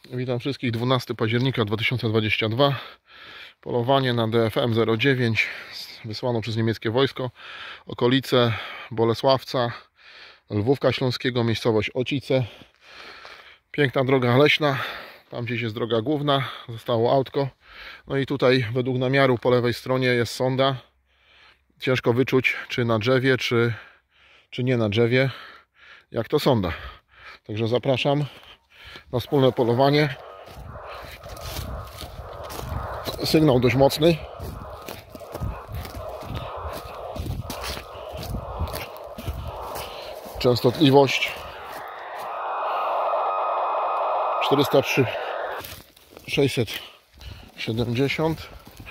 Witam wszystkich. 12 października 2022. Polowanie na DFM 09 wysłano przez niemieckie wojsko. Okolice Bolesławca, Lwówka Śląskiego, miejscowość Ocice. Piękna droga leśna. Tam gdzieś jest droga główna. Zostało autko. No i tutaj według namiaru po lewej stronie jest sonda. Ciężko wyczuć, czy na drzewie, czy nie na drzewie. Jak to sonda. Także zapraszam na wspólne polowanie. Sygnał dość mocny. Częstotliwość 403 670.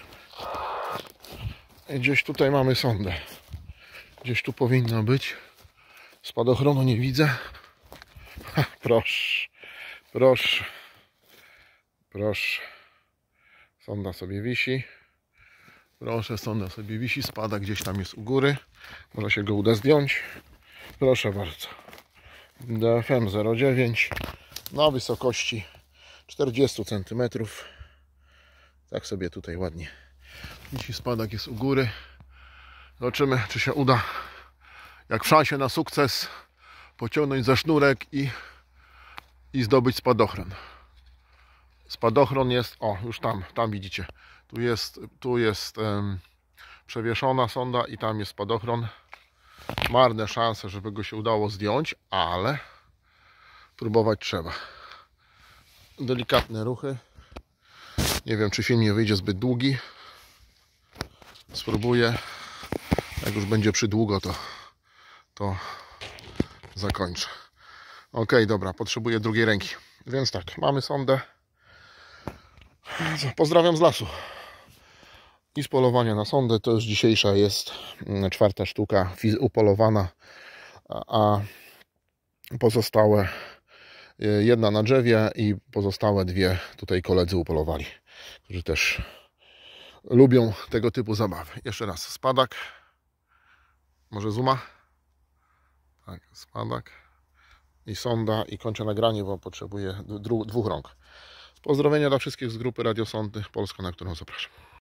I gdzieś tutaj mamy sondę. Gdzieś tu powinna być. Spadochronu nie widzę. Ha, proszę. Proszę. Proszę. Sonda sobie wisi. Proszę, sonda sobie wisi. Spada gdzieś tam jest u góry. Może się go uda zdjąć. Proszę bardzo. DFM 09 na wysokości 40 cm. Tak sobie tutaj ładnie wisi. Spadak jest u góry. Zobaczymy, czy się uda, jak w szansie na sukces, pociągnąć za sznurek i zdobyć spadochron. Spadochron jest, o, już tam widzicie, tu jest przewieszona sonda i tam jest spadochron. Marne szanse, żeby go się udało zdjąć, ale próbować trzeba. Delikatne ruchy. Nie wiem, czy film nie wyjdzie zbyt długi. Spróbuję. Jak już będzie przydługo, to zakończę. Ok, dobra, potrzebuję drugiej ręki. Więc tak, mamy sondę. Pozdrawiam z lasu. I z polowania na sondę. To już dzisiejsza jest 4. sztuka upolowana, a pozostałe jedna na drzewie i pozostałe 2 tutaj koledzy upolowali, którzy też lubią tego typu zabawy. Jeszcze raz spadak. Może zooma? Tak, spadak i sonda i kończę nagranie, bo potrzebuję 2 rąk. Pozdrowienia dla wszystkich z grupy Radiosądy Polska, na którą zapraszam.